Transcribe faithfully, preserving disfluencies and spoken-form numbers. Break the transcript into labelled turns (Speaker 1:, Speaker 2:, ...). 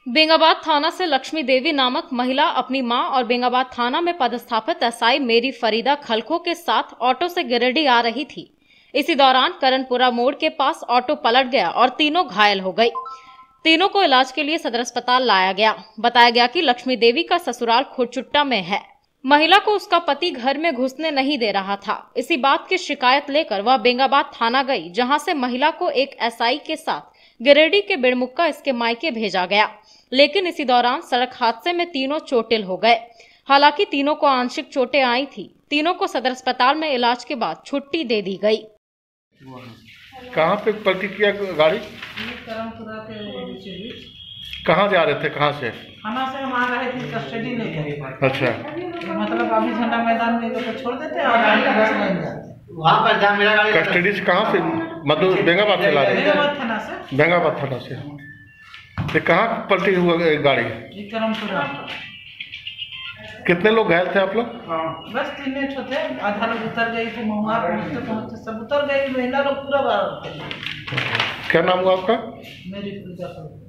Speaker 1: बेंगाबाद थाना से लक्ष्मी देवी नामक महिला अपनी मां और बेंगाबाद थाना में पदस्थापित एसआई मेरी फरीदा खलखो के साथ ऑटो से गिरिडीह आ रही थी। इसी दौरान करणपुरा मोड़ के पास ऑटो पलट गया और तीनों घायल हो गई। तीनों को इलाज के लिए सदर अस्पताल लाया गया। बताया गया कि लक्ष्मी देवी का ससुराल खुरचुट्टा में है। महिला को उसका पति घर में घुसने नहीं दे रहा था। इसी बात की शिकायत लेकर वह बेंगाबाद थाना गई, जहां से महिला को एक एसआई के साथ गिरिडीह के बिड़मुक्का इसके मायके भेजा गया। लेकिन इसी दौरान सड़क हादसे में तीनों चोटिल हो गए। हालांकि तीनों को आंशिक चोटें आई थी। तीनों को सदर अस्पताल में इलाज के बाद छुट्टी दे दी गई।
Speaker 2: कहाँ पे पलटी किया गाड़ी?
Speaker 3: करमपुरा के
Speaker 2: कहाँ जा रहे थे? कहाँ से?
Speaker 3: थाना से हम आ रहे थे कस्टडी लेकर।
Speaker 2: अच्छा,
Speaker 3: मतलब अभी झंडा मैदान में लोग छोड़ देते और गाड़ी का बस बन जाते। वहाँ पर जहाँ मेरा गाड़ी
Speaker 2: कस्टडी से कहाँ से? मतलब बेंगाबाद से ला रहे थे?
Speaker 3: बेंगाबाद थाना से।
Speaker 2: बेंगाबाद थाना से। तो कहाँ पलटी हुआ गाड़ी?
Speaker 3: करमपुरा।
Speaker 2: कितने लोग घायल थे आप लोग?
Speaker 3: हाँ, बस तीन ठो थे। आधा लोग उतर गई थे, महुआ पहुँचते पहुँचते सब उतर गई। महिला लोग पूरा बाहर।
Speaker 2: क्या नाम हुआ आपका?
Speaker 3: मेरी